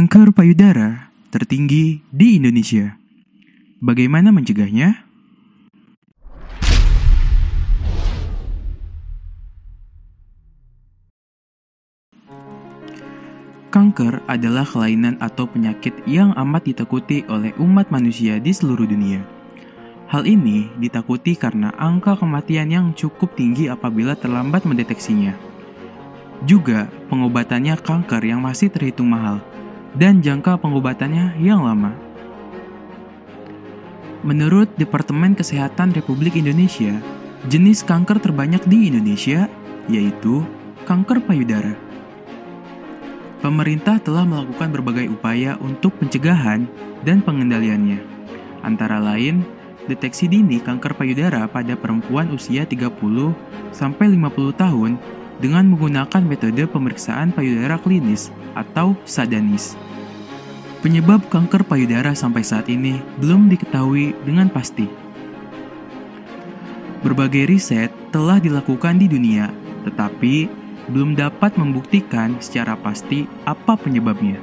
Kanker payudara tertinggi di Indonesia. Bagaimana mencegahnya? Kanker adalah kelainan atau penyakit yang amat ditakuti oleh umat manusia di seluruh dunia. Hal ini ditakuti karena angka kematian yang cukup tinggi apabila terlambat mendeteksinya. Juga pengobatannya kanker yang masih terhitung mahal, dan jangka pengobatannya yang lama. Menurut Departemen Kesehatan Republik Indonesia, jenis kanker terbanyak di Indonesia yaitu kanker payudara. Pemerintah telah melakukan berbagai upaya untuk pencegahan dan pengendaliannya. Antara lain, deteksi dini kanker payudara pada perempuan usia 30-50 tahun dengan menggunakan metode pemeriksaan payudara klinis atau SADANIS. Penyebab kanker payudara sampai saat ini belum diketahui dengan pasti. Berbagai riset telah dilakukan di dunia, tetapi belum dapat membuktikan secara pasti apa penyebabnya.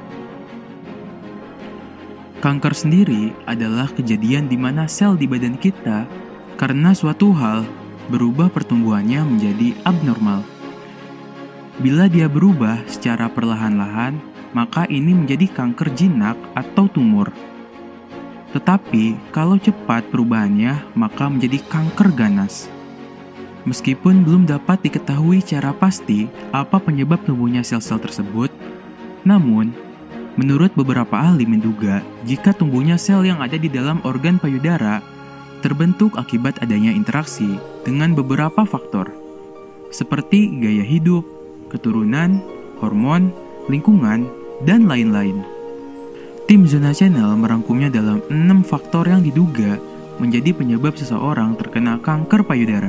Kanker sendiri adalah kejadian di mana sel di badan kita karena suatu hal berubah pertumbuhannya menjadi abnormal. Bila dia berubah secara perlahan-lahan, maka ini menjadi kanker jinak atau tumor. Tetapi kalau cepat perubahannya, maka menjadi kanker ganas. Meskipun belum dapat diketahui secara pasti apa penyebab tumbuhnya sel-sel tersebut, namun menurut beberapa ahli menduga jika tumbuhnya sel yang ada di dalam organ payudara terbentuk akibat adanya interaksi dengan beberapa faktor, seperti gaya hidup, keturunan, hormon, lingkungan, dan lain-lain. Tim Zona Channel merangkumnya dalam 6 faktor yang diduga menjadi penyebab seseorang terkena kanker payudara.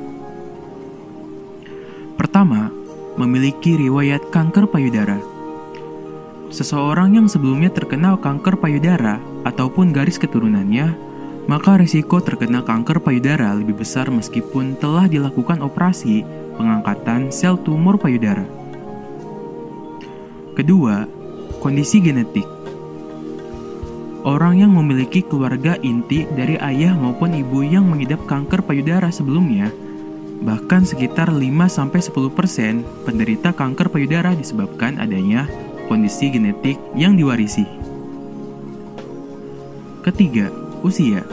Pertama, memiliki riwayat kanker payudara. Seseorang yang sebelumnya terkena kanker payudara ataupun garis keturunannya, maka risiko terkena kanker payudara lebih besar meskipun telah dilakukan operasi pengangkatan sel tumor payudara. Kedua, kondisi genetik. Orang yang memiliki keluarga inti dari ayah maupun ibu yang mengidap kanker payudara sebelumnya, bahkan sekitar 5-10% penderita kanker payudara disebabkan adanya kondisi genetik yang diwarisi. Ketiga, usia.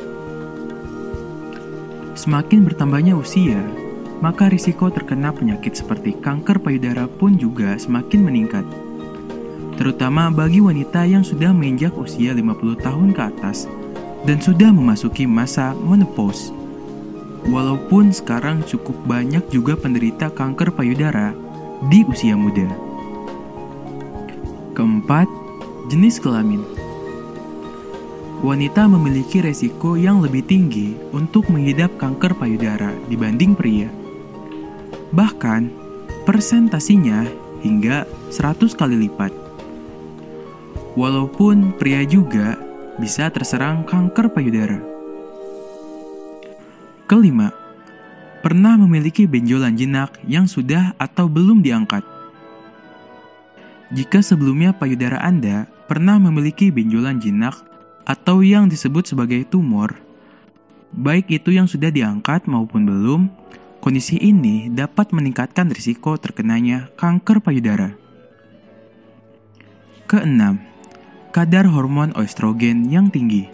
Semakin bertambahnya usia, maka risiko terkena penyakit seperti kanker payudara pun juga semakin meningkat. Terutama bagi wanita yang sudah menginjak usia 50 tahun ke atas dan sudah memasuki masa menopause. Walaupun sekarang cukup banyak juga penderita kanker payudara di usia muda. Keempat, jenis kelamin. Wanita memiliki resiko yang lebih tinggi untuk mengidap kanker payudara dibanding pria. Bahkan, persentasinya hingga 100 kali lipat. Walaupun pria juga bisa terserang kanker payudara. Kelima, pernah memiliki benjolan jinak yang sudah atau belum diangkat. Jika sebelumnya payudara Anda pernah memiliki benjolan jinak atau yang disebut sebagai tumor, baik itu yang sudah diangkat maupun belum, kondisi ini dapat meningkatkan risiko terkenanya kanker payudara. Keenam, kadar hormon estrogen yang tinggi.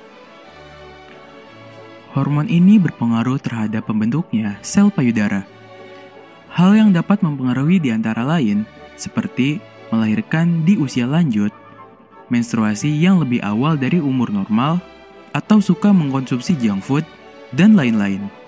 Hormon ini berpengaruh terhadap pembentuknya sel payudara. Hal yang dapat mempengaruhi di antara lain seperti melahirkan di usia lanjut, menstruasi yang lebih awal dari umur normal, atau suka mengkonsumsi junk food, dan lain-lain.